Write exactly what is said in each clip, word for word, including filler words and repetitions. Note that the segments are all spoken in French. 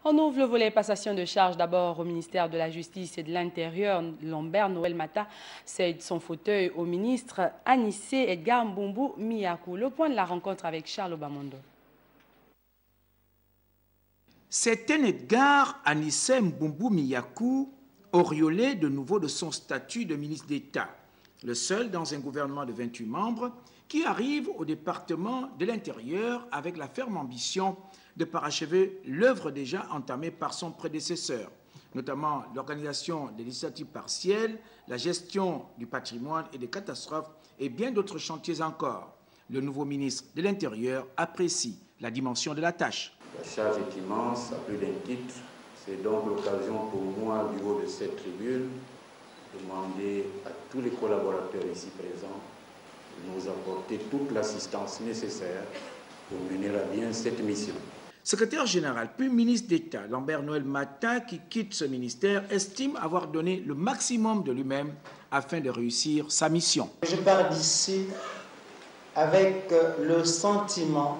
On ouvre le volet passation de charges d'abord au ministère de la Justice et de l'Intérieur. Lambert Noël Mata cède son fauteuil au ministre Anissé Edgar Mbumbu Miyakou. Le point de la rencontre avec Charles Obamondo. C'est un Edgar Anissé Mbumbu Miyakou, auréolé de nouveau de son statut de ministre d'État, le seul dans un gouvernement de vingt-huit membres qui arrive au département de l'Intérieur avec la ferme ambition de parachever l'œuvre déjà entamée par son prédécesseur, notamment l'organisation des législatives partielles, la gestion du patrimoine et des catastrophes et bien d'autres chantiers encore. Le nouveau ministre de l'Intérieur apprécie la dimension de la tâche. La charge est immense, à plus d'un titre. C'est donc l'occasion pour moi, du haut de cette tribune, de demander à tous les collaborateurs ici présents de nous apporter toute l'assistance nécessaire pour mener à bien cette mission. Secrétaire général puis ministre d'État, Lambert Noël Mata, qui quitte ce ministère, estime avoir donné le maximum de lui-même afin de réussir sa mission. Je pars d'ici avec le sentiment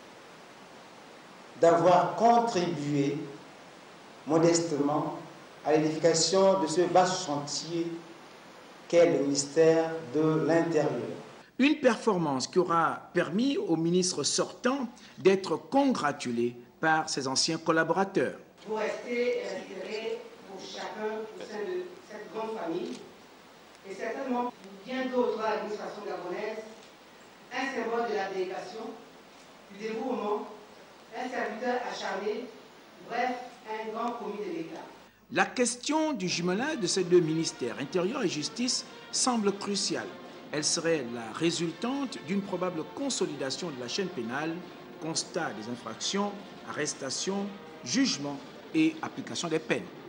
d'avoir contribué modestement à l'édification de ce vaste chantier qu'est le ministère de l'Intérieur. Une performance qui aura permis au ministre sortant d'être congratulé par ses anciens collaborateurs. Vous restez inspiré pour chacun au sein de cette grande famille et certainement pour bien d'autres à l'administration gabonaise, un symbole de l'abnégation, du dévouement, un serviteur acharné, bref, un grand commis de l'État. La question du jumelage de ces deux ministères, Intérieur et Justice, semble cruciale. Elle serait la résultante d'une probable consolidation de la chaîne pénale, constat des infractions, arrestation, jugement et application des peines.